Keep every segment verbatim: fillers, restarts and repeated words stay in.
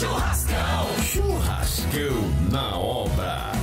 Churrascão. Churrascão na obra.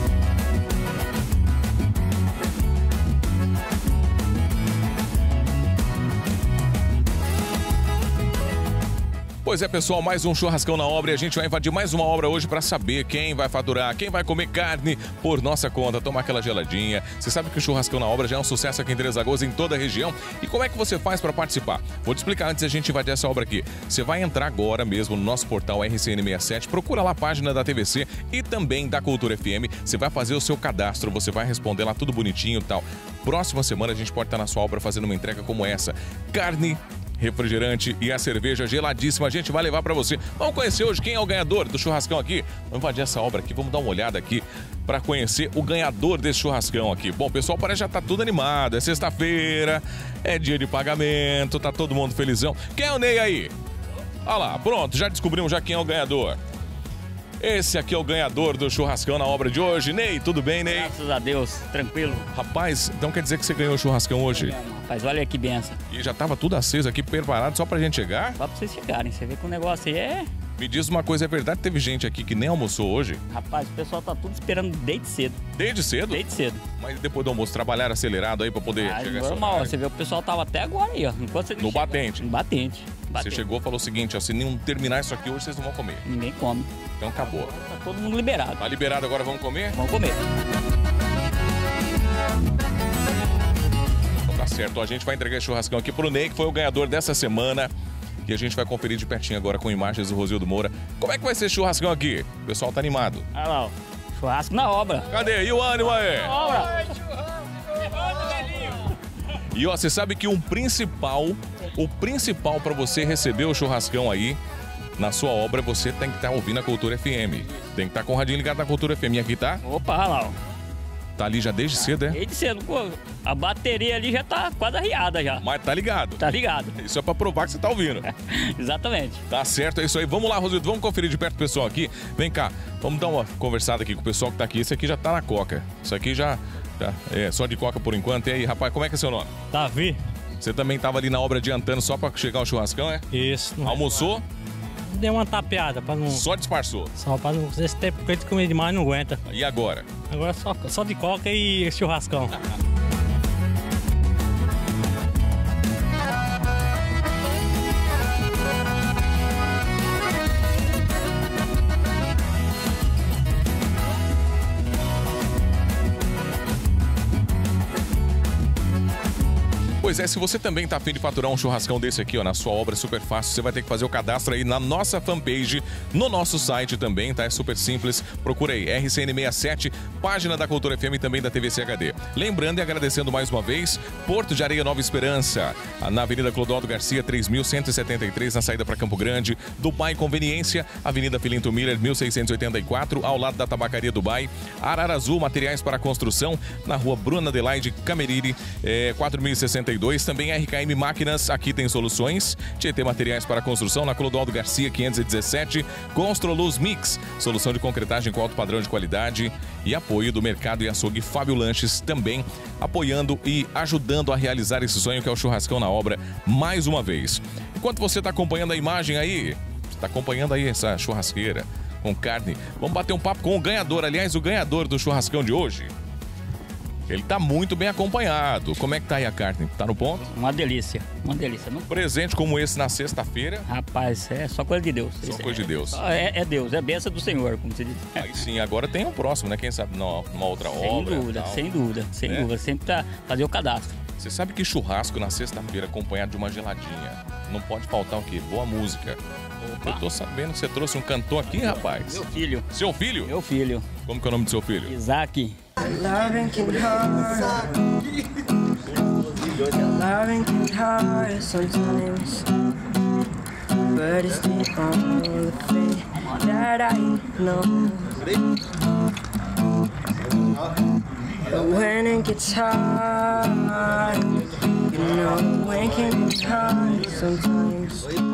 Pois é, pessoal, mais um churrascão na obra e a gente vai invadir mais uma obra hoje para saber quem vai faturar, quem vai comer carne por nossa conta, tomar aquela geladinha. Você sabe que o churrascão na obra já é um sucesso aqui em Três Lagoas, em toda a região. E como é que você faz para participar? Vou te explicar antes de a gente invadir essa obra aqui. Você vai entrar agora mesmo no nosso portal R C N sessenta e sete, procura lá a página da T V C e também da Cultura F M. Você vai fazer o seu cadastro, você vai responder lá tudo bonitinho e tal. Próxima semana a gente pode estar na sua obra fazendo uma entrega como essa. Carne, refrigerante e a cerveja geladíssima a gente vai levar pra você. Vamos conhecer hoje quem é o ganhador do churrascão aqui. Vamos invadir essa obra aqui, vamos dar uma olhada aqui pra conhecer o ganhador desse churrascão aqui. Bom, pessoal, parece que já tá tudo animado. É sexta-feira, é dia de pagamento, tá todo mundo felizão. Quem é o Ney aí? Olha lá, pronto, já descobrimos já quem é o ganhador. Esse aqui é o ganhador do churrascão na obra de hoje. Ney, tudo bem, Ney? Graças a Deus, tranquilo. Rapaz, então quer dizer que você ganhou o churrascão hoje? Rapaz, olha que benção. E já tava tudo aceso aqui, preparado só pra gente chegar? Só pra vocês chegarem, você vê que o negócio aí é... Me diz uma coisa, é verdade que teve gente aqui que nem almoçou hoje? Rapaz, o pessoal tá tudo esperando desde cedo. Desde cedo? Desde cedo. Mas depois do almoço, trabalharam acelerado aí pra poder Ah, chegar normal, você vê o pessoal tava até agora aí, ó. Enquanto você no batente? No batente. Você batente. chegou e falou o seguinte, ó, se não terminar isso aqui hoje, vocês não vão comer. Ninguém come. Então acabou. Tá todo mundo liberado. Tá liberado agora, vamos comer? Vamos comer. Então tá certo, a gente vai entregar esse churrascão aqui pro Ney, que foi o ganhador dessa semana. E a gente vai conferir de pertinho agora com imagens do Rosildo Moura. Como é que vai ser esse churrascão aqui? O pessoal tá animado. Olha lá, ó. Churrasco na obra. Cadê? E o ânimo aí? Na obra. E ó, você sabe que um principal, o principal para você receber o churrascão aí na sua obra, você tem que estar tá ouvindo a Cultura F M. Tem que estar tá com o radinho ligado na Cultura F M. E aqui tá? Opa, olha lá, ó. Tá ali já desde cedo, é? Desde cedo, pô. A bateria ali já tá quase arriada já. Mas tá ligado. Tá ligado. Isso é pra provar que você tá ouvindo. Exatamente. Tá certo, é isso aí. Vamos lá, Rosildo, vamos conferir de perto o pessoal aqui. Vem cá, vamos dar uma conversada aqui com o pessoal que tá aqui. Esse aqui já tá na coca. Isso aqui já, já é só de coca por enquanto. E aí, rapaz, como é que é seu nome? Davi. Você também tava ali na obra adiantando só pra chegar o churrascão, é? Isso. Almoçou? Deu uma tapeada pra não... Só disfarçou? Só pra não... Esse tempo que a gente comer demais não aguenta. E agora? Agora só, só de coca e churrascão. Pois é, se você também tá afim de faturar um churrascão desse aqui, ó, na sua obra, é super fácil. Você vai ter que fazer o cadastro aí na nossa fanpage, no nosso site também, tá? É super simples. Procura aí, R C N sessenta e sete, página da Cultura F M e também da T V C H D. Lembrando e agradecendo mais uma vez, Porto de Areia Nova Esperança, na Avenida Clodoaldo Garcia, três mil cento e setenta e três, na saída para Campo Grande. Dubai Conveniência, Avenida Filinto Miller, mil seiscentos e oitenta e quatro, ao lado da Tabacaria Dubai. Ararazul, materiais para construção, na rua Bruna Adelaide Cameriri, é, quatro mil e sessenta e dois. Também R K M Máquinas, aqui tem soluções. Tietê Materiais para Construção, na Clodoaldo Garcia, quinhentos e dezessete. Construluz Mix, solução de concretagem com alto padrão de qualidade. E apoio do Mercado e Açougue Fábio Lanches, também apoiando e ajudando a realizar esse sonho que é o churrascão na obra, mais uma vez. Enquanto você está acompanhando a imagem aí, está acompanhando aí essa churrasqueira com carne, vamos bater um papo com o ganhador, aliás, o ganhador do churrascão de hoje. Ele tá muito bem acompanhado. Como é que tá aí a carne? Tá no ponto? Uma delícia, uma delícia. Não... Presente como esse na sexta-feira. Rapaz, é só coisa de Deus. Só Isso coisa é, de Deus. É, é Deus, é bênção do Senhor, como se diz. Aí sim, agora tem um próximo, né? Quem sabe numa, numa outra sem obra. Dúvida, tal. sem dúvida, sem É. dúvida. Sempre tá fazer o cadastro. Você sabe que churrasco na sexta-feira acompanhado de uma geladinha, não pode faltar o quê? Boa música. Opa. Eu tô sabendo que você trouxe um cantor aqui, rapaz. Meu filho. Seu filho? Meu filho. Como que é o nome do seu filho? Isaac. Loving can hurt. Loving can hurt sometimes, but it's the only thing that I know. But when it gets hard, you know, when it can be hard sometimes.